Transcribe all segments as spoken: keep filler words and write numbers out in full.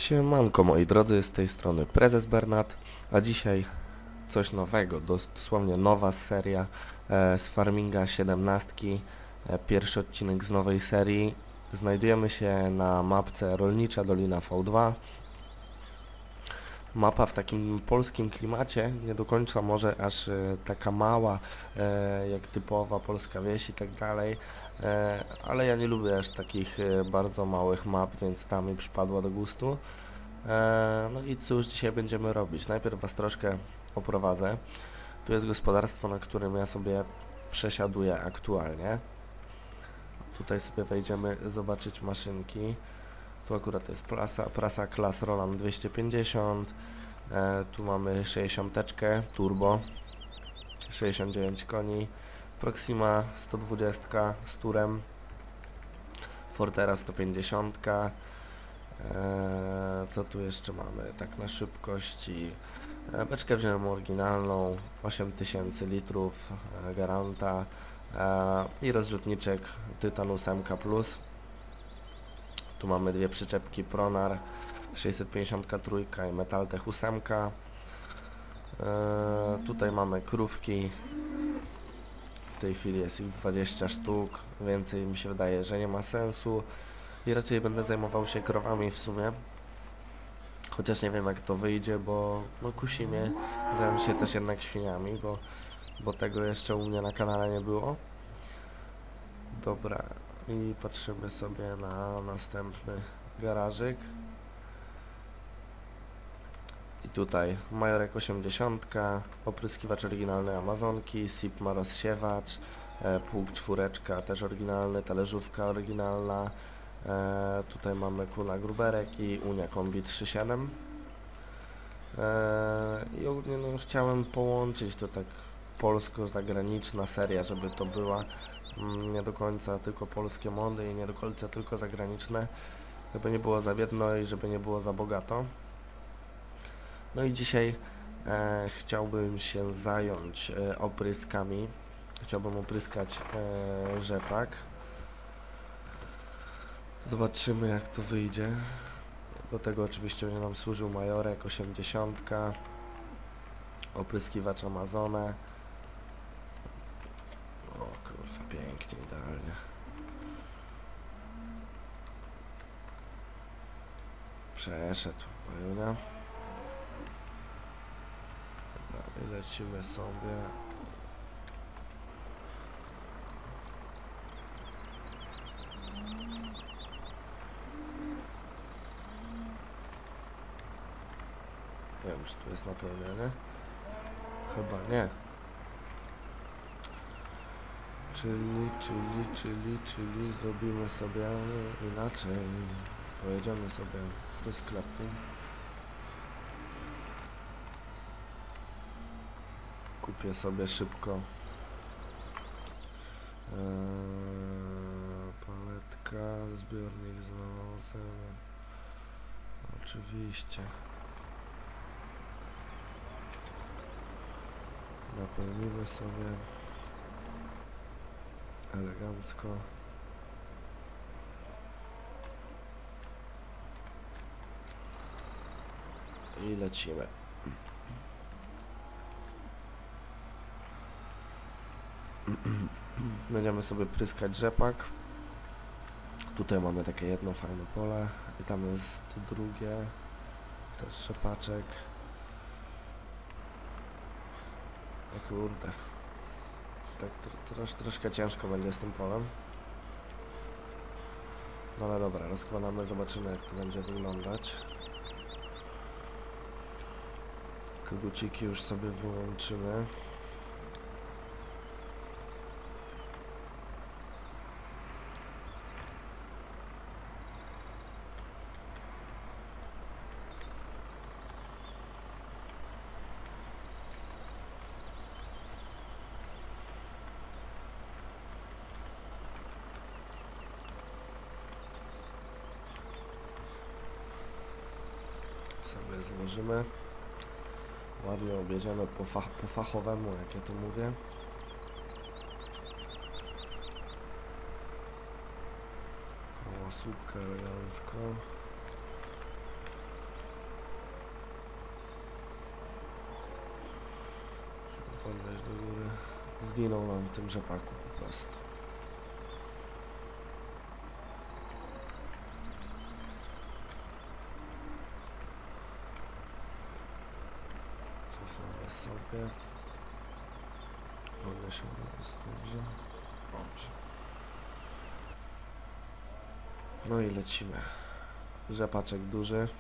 Siemanko moi drodzy, z tej strony Prezes Bernat, a dzisiaj coś nowego, dosłownie nowa seria e, z Farminga siedemnastki, e, pierwszy odcinek z nowej serii. Znajdujemy się na mapce Rolnicza Dolina V dwa. Mapa w takim polskim klimacie, nie do końca może aż e, taka mała, e, jak typowa polska wieś i tak dalej, e, ale ja nie lubię aż takich e, bardzo małych map, więc ta mi przypadła do gustu. E, no i cóż dzisiaj będziemy robić? Najpierw was troszkę oprowadzę. Tu jest gospodarstwo, na którym ja sobie przesiaduję aktualnie. Tutaj sobie wejdziemy zobaczyć maszynki. Tu akurat jest prasa, prasa Claas Roland dwieście pięćdziesiąt. E, tu mamy sześćdziesiąteczkę turbo, sześćdziesiąt dziewięć koni, Proxima sto dwadzieścia z turem, Fortera sto pięćdziesiąt. E, co tu jeszcze mamy? Tak na szybkości. E, beczkę wziąłem oryginalną, osiem tysięcy litrów, e, Garanta e, i rozrzutniczek Tytanus M K plus. Tu mamy dwie przyczepki Pronar sześćset pięćdziesiąt trzy i Metaltech osiem. E, tutaj mamy krówki. W tej chwili jest ich dwadzieścia sztuk. Więcej mi się wydaje, że nie ma sensu. I raczej będę zajmował się krowami w sumie. Chociaż nie wiem jak to wyjdzie, bo no kusi mnie zająć się też jednak świniami, bo, bo tego jeszcze u mnie na kanale nie było. Dobra. I patrzymy sobie na następny garażyk. I tutaj Majorek osiemdziesiąt, opryskiwacz oryginalny Amazonki, S I P ma rozsiewacz, e, pług czwóreczka też oryginalny, talerzówka oryginalna. E, tutaj mamy Kuna Gruberek i Unia Kombi trzy siedem. E, I ogólnie no, chciałem połączyć to tak polsko-zagraniczna seria, żeby to była nie do końca tylko polskie mody i nie do końca tylko zagraniczne, żeby nie było za biedno i żeby nie było za bogato. No i dzisiaj e, chciałbym się zająć e, opryskami. Chciałbym opryskać e, rzepak. Zobaczymy jak to wyjdzie. Do tego oczywiście będzie nam służył Majorek osiemdziesiąt, opryskiwacz Amazonę. O kurwa, pięknie, idealnie. Przeszedł, Majunia. I lecimy sobie. Nie wiem, czy tu jest napełnienie. Chyba nie. Czyli, czyli, czyli, czyli zrobimy sobie inaczej. Pojedziemy sobie do sklepu. Kupię sobie szybko eee, paletka, zbiornik z nawozem. Oczywiście. Napełnimy sobie elegancko. I lecimy. Będziemy sobie pryskać rzepak. Tutaj mamy takie jedno fajne pole i tam jest drugie, też rzepaczek. O kurde, tak tro, trosz, troszkę ciężko będzie z tym polem. No ale dobra, rozkładamy, zobaczymy jak to będzie wyglądać. Koguciki już sobie wyłączymy. Sobie złożymy. Ładnie objedziemy po, fach, po fachowemu, jak ja to mówię. Koło słupka elegancko. zginął nam w tym rzepaku po prostu. Cofamy sobie. Podniesiony jest dobrze. Dobrze. No i lecimy. Rzepaczek duży.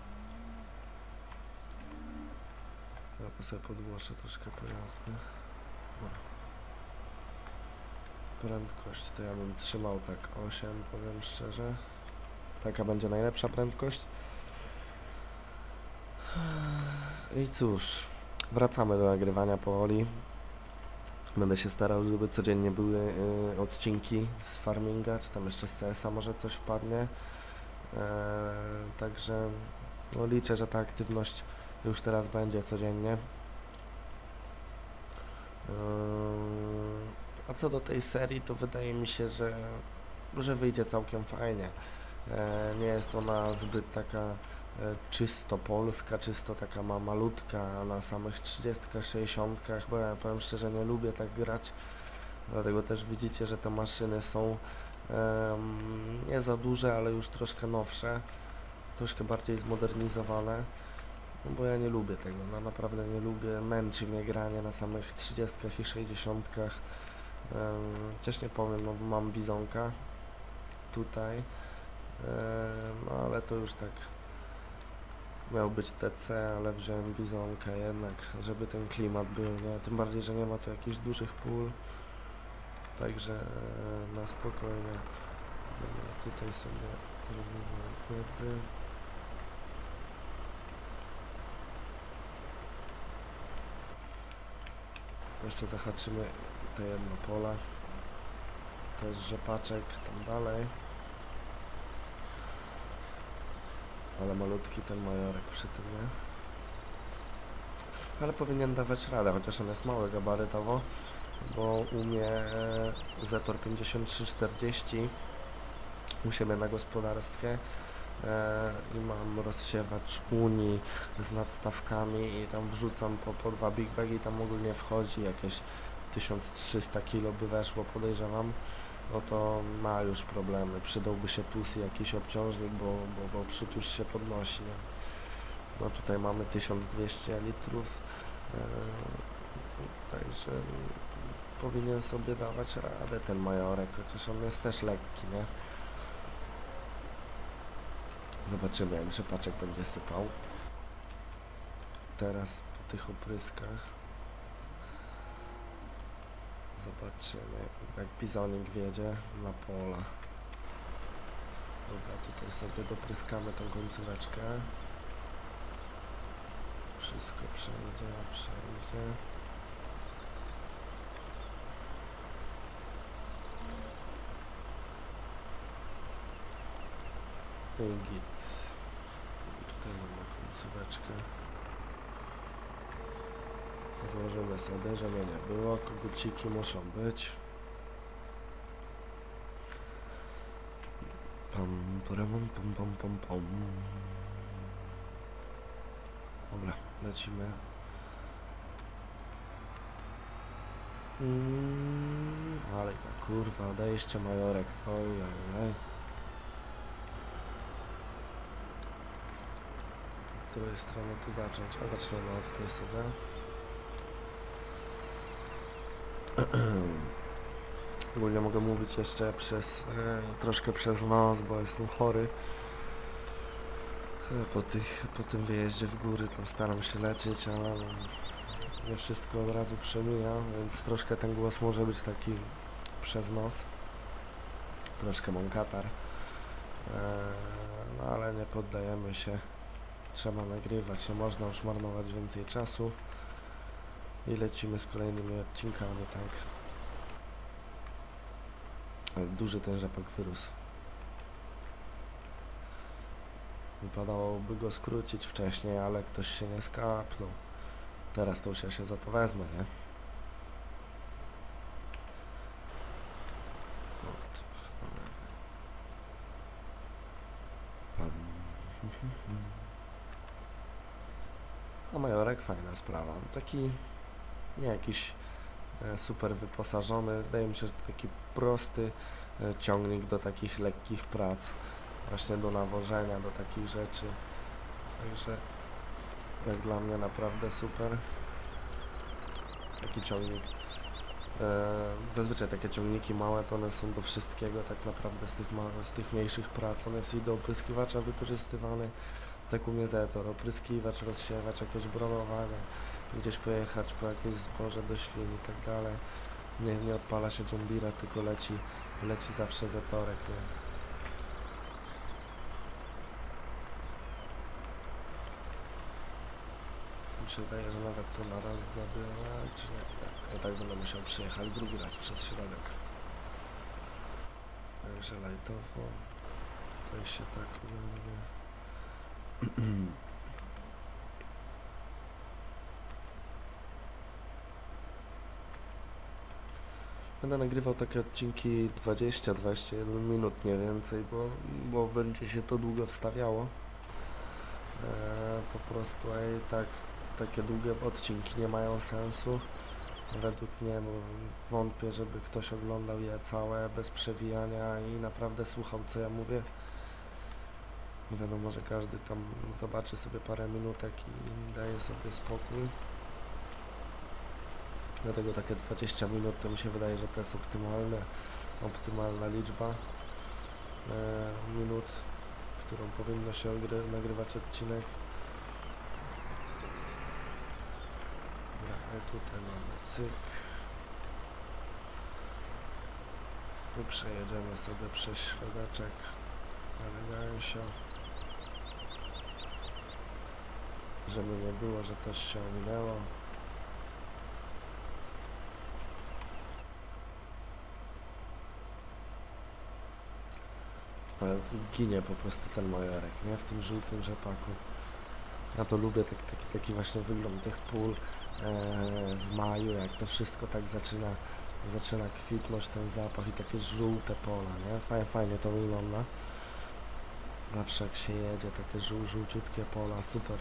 Ja sobie podgłoszę troszkę pojazdy. No. Prędkość to ja bym trzymał tak osiem, powiem szczerze. Taka będzie najlepsza prędkość. I cóż, wracamy do nagrywania powoli. Będę się starał, żeby codziennie były y, odcinki z farminga, czy tam jeszcze z C S a może coś wpadnie. E, także no, liczę, że ta aktywność już teraz będzie codziennie. E, a co do tej serii, to wydaje mi się, że, że wyjdzie całkiem fajnie. E, nie jest ona zbyt taka e, czysto polska, czysto taka ma malutka na samych trzydziestkach, sześćdziesiątkach, bo ja powiem szczerze, nie lubię tak grać. Dlatego też widzicie, że te maszyny są um, nie za duże, ale już troszkę nowsze, troszkę bardziej zmodernizowane, no bo ja nie lubię tego, no naprawdę nie lubię, męczy mnie granie na samych trzydziestkach i sześćdziesiątkach. Um, też nie powiem, no bo mam bizonka tutaj, um, no ale to już tak miał być T C, ale wziąłem bizonka jednak, żeby ten klimat był, nie? Tym bardziej, że nie ma tu jakichś dużych pól. Także e, na spokojnie e, tutaj sobie zrobimy płydzy. Jeszcze zahaczymy te jedno pola. To jest rzepaczek tam dalej. Ale malutki ten majorek przy tym, nie? Ale powinien dawać radę, chociaż on jest mały gabarytowo. Bo u mnie Zetor pięćdziesiąt trzy czterdzieści u siebie na gospodarstwie e, i mam rozsiewacz Uni z nadstawkami i tam wrzucam po, po dwa big bagi i tam ogólnie wchodzi jakieś tysiąc trzysta kilo by weszło, podejrzewam. No to ma już problemy, przydałby się tu jakiś obciążnik, bo, bo, bo przód już się podnosi, nie? No tutaj mamy tysiąc dwieście litrów, e, także powinien sobie dawać radę ten majorek, chociaż on jest też lekki, nie? Zobaczymy, jak rzepaczek będzie sypał. Teraz po tych opryskach zobaczymy, jak bizonik wiedzie na pola. Dobra, tutaj sobie dopryskamy tą końcóweczkę. Wszystko przejdzie, przejdzie. I git. Tutaj mamy końcóweczkę. Złożymy sobie, żeby nie było. Koguciki muszą być. Pam, pam, pam, pam, pam, pam. Dobra, lecimy. Mm, ale kurwa, odejście majorek. Oj, oj, oj. Z której strony tu zacząć? A zaczniemy od tej sobie. Ogólnie mogę mówić jeszcze przez e, troszkę przez nos, bo jestem chory. E, po, tych, po tym wyjeździe w góry tam staram się leczyć, ale no, nie wszystko od razu przemija, więc troszkę ten głos może być taki przez nos. Troszkę mam katar. E, no ale nie poddajemy się. Trzeba nagrywać, nie można już marnować więcej czasu. I lecimy z kolejnymi odcinkami, tak. Ale duży ten rzepak wyrósł. Wypadałoby go skrócić wcześniej, ale ktoś się nie skapnął. Teraz to już ja się za to wezmę, nie? A majorek fajna sprawa. Taki nie jakiś e, super wyposażony. Wydaje mi się, że to taki prosty e, ciągnik do takich lekkich prac, właśnie do nawożenia, do takich rzeczy. Także jak dla mnie naprawdę super taki ciągnik. E, zazwyczaj takie ciągniki małe to one są do wszystkiego tak naprawdę z tych, ma z tych mniejszych prac. One jest i do opryskiwacza wykorzystywany, tak u mnie Zetor, opryskiwacz, rozsiewacz, jakieś bronowanie, gdzieś pojechać po jakieś zboże do świń i tak dalej. Nie, nie odpala się John Deere'a, tylko leci, leci zawsze Zetorek, nie? Mi się wydaje, że nawet to na raz zabierać, nie, nie. Ja tak będę musiał przyjechać drugi raz przez środek. Także lajtowo, tutaj się tak będzie. Będę nagrywał takie odcinki dwadzieścia do dwudziestu jeden minut, nie więcej, bo, bo będzie się to długo wstawiało. Eee, po prostu a i tak takie długie odcinki nie mają sensu. Według mnie, bo wątpię, żeby ktoś oglądał je całe bez przewijania i naprawdę słuchał, co ja mówię. Wiadomo, że każdy tam zobaczy sobie parę minutek i daje sobie spokój. Dlatego takie dwadzieścia minut to mi się wydaje, że to jest optymalne, optymalna liczba e, minut, którą powinno się nagrywać odcinek. Ja tutaj mamy cyk. I przejedziemy sobie przez środeczek elegancio, żeby nie było, że coś się ominęło. Ale ginie po prostu ten majorek, nie? W tym żółtym rzepaku. Ja to lubię, tak, taki, taki właśnie wygląd tych pól e, w maju, jak to wszystko tak zaczyna, zaczyna kwitnąć, ten zapach i takie żółte pola, nie? Fajnie, fajnie to wygląda. Zawsze jak się jedzie, takie żół, żółciutkie pola, super.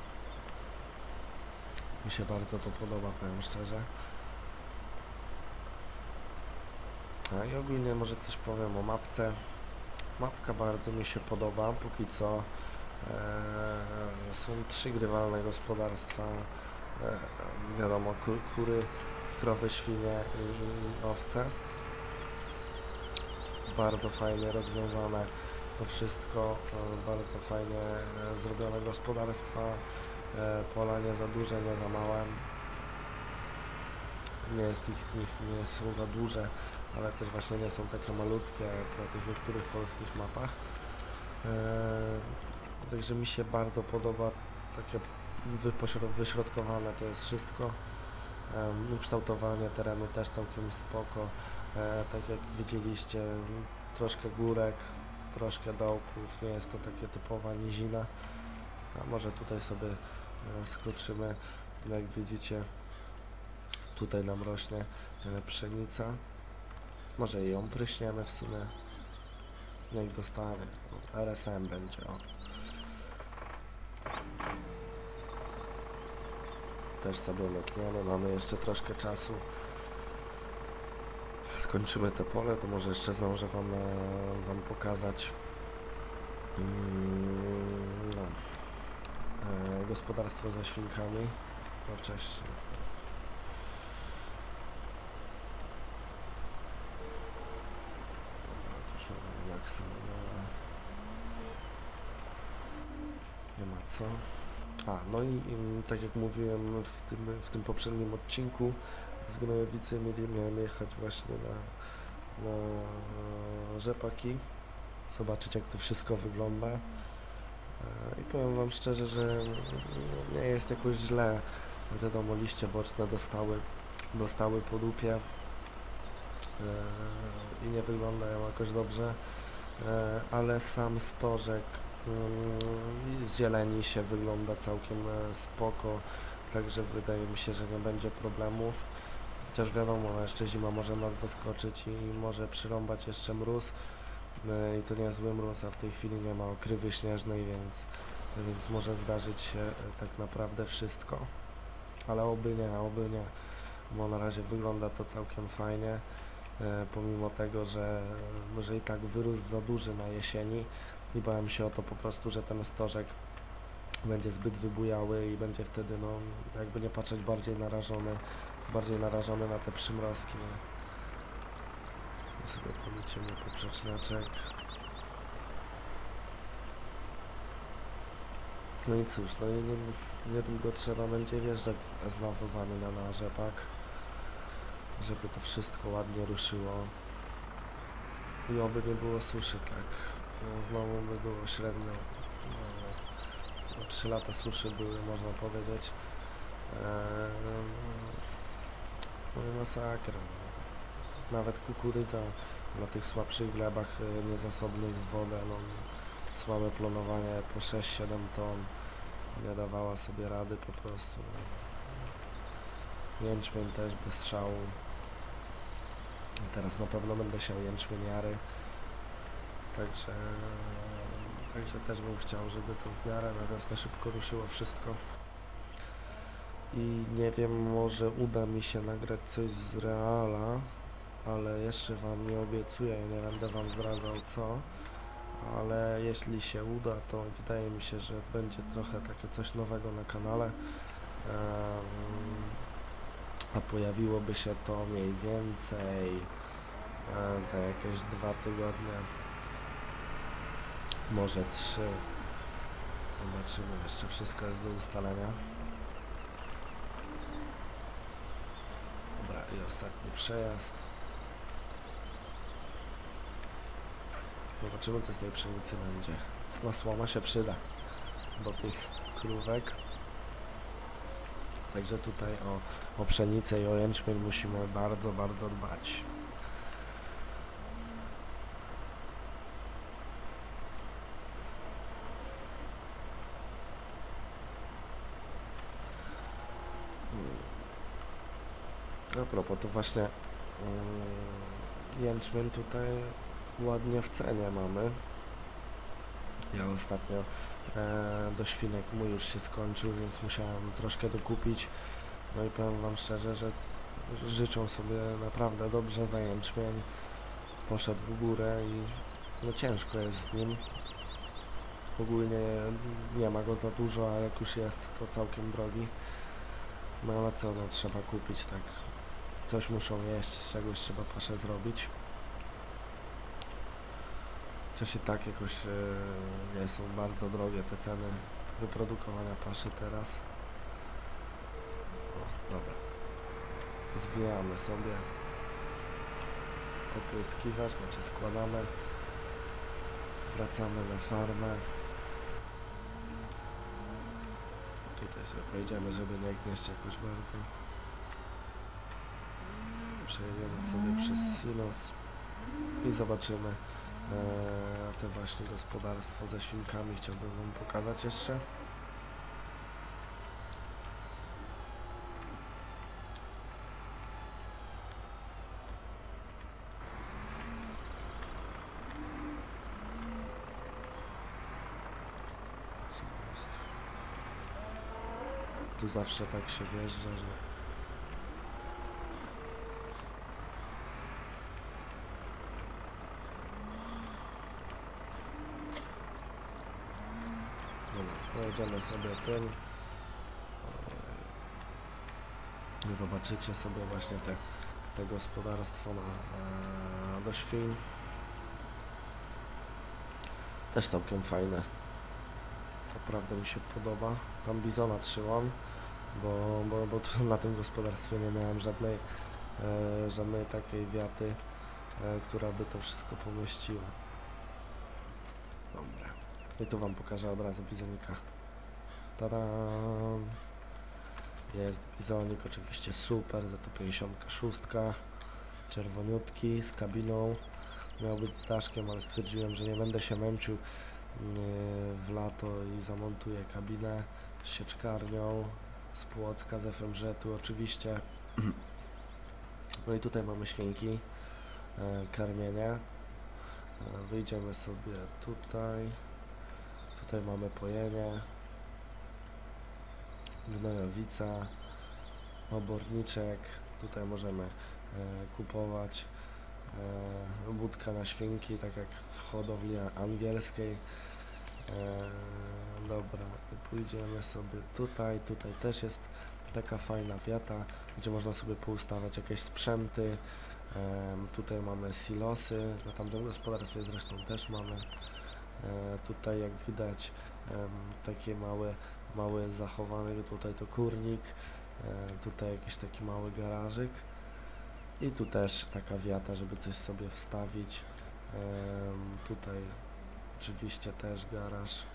Mi się bardzo to podoba, powiem szczerze. A i ogólnie może coś powiem o mapce. Mapka bardzo mi się podoba, póki co e, są trzy grywalne gospodarstwa, e, wiadomo, kur, kury, krowy, świnie i, i owce. Bardzo fajnie rozwiązane to wszystko, e, bardzo fajnie e, zrobione gospodarstwa, e, pola nie za duże, nie za małe, nie jest ich, nie, nie są za duże, ale też właśnie nie są takie malutkie jak na tych niektórych polskich mapach. Eee, także mi się bardzo podoba takie wyśrodkowane to jest wszystko. Eee, ukształtowanie terenu też całkiem spoko. Eee, tak jak widzieliście, troszkę górek, troszkę dołków, nie jest to takie typowa nizina. A może tutaj sobie e, skoczymy, jak widzicie tutaj nam rośnie e, pszenica. Może ją pryśniemy w sumie. Niech dostanie. R S M będzie. O. Też sobie lekniemy. Mamy jeszcze troszkę czasu. Skończymy te pole, to może jeszcze zdążę wam, wam pokazać mm, no. e, gospodarstwo ze świnkami. No wcześniej. Nie ma co. A, no i, i tak jak mówiłem w tym, w tym poprzednim odcinku z Gnojowicy mieli, miałem jechać właśnie na, na rzepaki, zobaczyć jak to wszystko wygląda e, i powiem wam szczerze, że nie jest jakoś źle. Wiadomo, liście boczne dostały, dostały po dupie e, i nie wyglądają jakoś dobrze, e, ale sam stożek z zieleni się wygląda całkiem spoko, także wydaje mi się, że nie będzie problemów, chociaż wiadomo, jeszcze zima może nas zaskoczyć i może przyrąbać jeszcze mróz i to niezły mróz, a w tej chwili nie ma okrywy śnieżnej, więc, więc może zdarzyć się tak naprawdę wszystko, ale oby nie, oby nie. bo na razie wygląda to całkiem fajnie, e, pomimo tego, że, że i tak wyrósł za duży na jesieni i bałem się o to po prostu, że ten stożek będzie zbyt wybujały i będzie wtedy, no, jakby nie patrzeć, bardziej narażony, bardziej narażony na te przymrozki, nie? Tu sobie polecimy poprzeczniaczek. No i cóż, no i nie, niedługo trzeba będzie wjeżdżać z, z nawozami na, na rzepak, żeby to wszystko ładnie ruszyło i oby nie było suszy, tak, no, znowu by było średnio, no, no, trzy lata suszy były, można powiedzieć, eee, no i masakra, no. Nawet kukurydza na tych słabszych glebach, e, niezasobnych w wodę, no, słabe planowanie po sześć siedem ton, nie dawała sobie rady po prostu. Jęczmień też bez strzału. Teraz na pewno będę siał jęczmieniary, także, także też bym chciał, żeby to w miarę na wiosnę szybko ruszyło wszystko. I nie wiem, może uda mi się nagrać coś z Reala, ale jeszcze wam nie obiecuję i nie będę wam zdradzał co. Ale jeśli się uda, to wydaje mi się, że będzie trochę takie coś nowego na kanale, um, a pojawiłoby się to mniej więcej e, za jakieś dwa tygodnie, może trzy. Zobaczymy, jeszcze wszystko jest do ustalenia. Dobra, i ostatni przejazd. Zobaczymy, co z tej pszenicy będzie. No, słoma się przyda do tych krówek. Także tutaj o, o pszenicę i o jęczmień musimy bardzo, bardzo dbać. A propos, to właśnie yy, jęczmień tutaj ładnie w cenie mamy. Ja ostatnio e, do świnek mój już się skończył, więc musiałem troszkę dokupić. No i powiem wam szczerze, że życzą sobie naprawdę dobrze za jęczmień. Poszedł w górę i no ciężko jest z nim. Ogólnie nie ma go za dużo, a jak już jest, to całkiem drogi. No ale co, no trzeba kupić, tak. Coś muszą jeść, z czegoś trzeba paszę zrobić. Chociaż i tak jakoś e, nie są bardzo drogie te ceny wyprodukowania paszy teraz. O, dobra. Zwijamy sobie opryskiwacz, znaczy składamy. Wracamy na farmę. Tutaj sobie pojedziemy, żeby nie gnieść jakoś bardzo. Przejedziemy sobie przez silos i zobaczymy e, te właśnie gospodarstwo ze świnkami. Chciałbym wam pokazać jeszcze. Tu zawsze tak się wjeżdża, że dobra, pojedziemy sobie tym. Zobaczycie sobie właśnie te, te gospodarstwo na, na, do świń. Też całkiem fajne. Naprawdę mi się podoba. Tam bizona trzymam, bo, bo, bo tu na tym gospodarstwie nie miałem żadnej, e, żadnej takiej wiaty, e, która by to wszystko pomieściła. Dobra. I tu wam pokażę od razu bizonika. Tadam! Jest bizonik, oczywiście super, za to pięćdziesiąt sześć, czerwoniutki, z kabiną. Miał być z daszkiem, ale stwierdziłem, że nie będę się męczył w lato i zamontuję kabinę z sieczkarnią, z Płocka, z F M Z-u oczywiście. No i tutaj mamy świnki, karmienie. Wyjdziemy sobie tutaj. Tutaj mamy pojenie, gnojowica, oborniczek, tutaj możemy e, kupować e, budkę na świnki, tak jak w hodowli angielskiej. E, dobra, pójdziemy sobie tutaj, tutaj też jest taka fajna wiata, gdzie można sobie poustawiać jakieś sprzęty. E, tutaj mamy silosy, na tamtym gospodarstwie zresztą też mamy. E, tutaj jak widać em, takie małe, mały zachowany, tutaj to kurnik, e, tutaj jakiś taki mały garażyk i tu też taka wiata, żeby coś sobie wstawić. Em, tutaj oczywiście też garaż. E,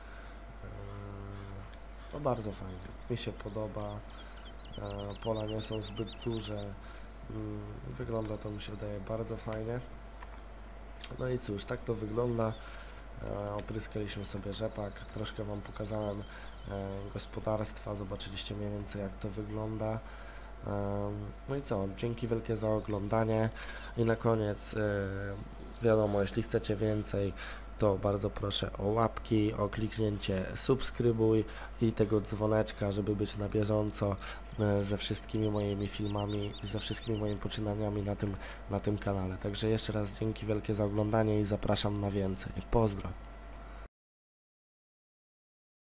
no bardzo fajnie, mi się podoba. E, pola nie są zbyt duże. Mm, wygląda to, mi się wydaje, bardzo fajnie. No i cóż, tak to wygląda. E, opryskaliśmy sobie rzepak, troszkę Wam pokazałem e, gospodarstwa, zobaczyliście mniej więcej jak to wygląda. E, no i co, dzięki wielkie za oglądanie i na koniec e, wiadomo, jeśli chcecie więcej, to bardzo proszę o łapki, o kliknięcie subskrybuj i tego dzwoneczka, żeby być na bieżąco e, ze wszystkimi moimi filmami i ze wszystkimi moimi poczynaniami na tym, na tym kanale. Także jeszcze raz dzięki wielkie za oglądanie i zapraszam na więcej. Pozdro!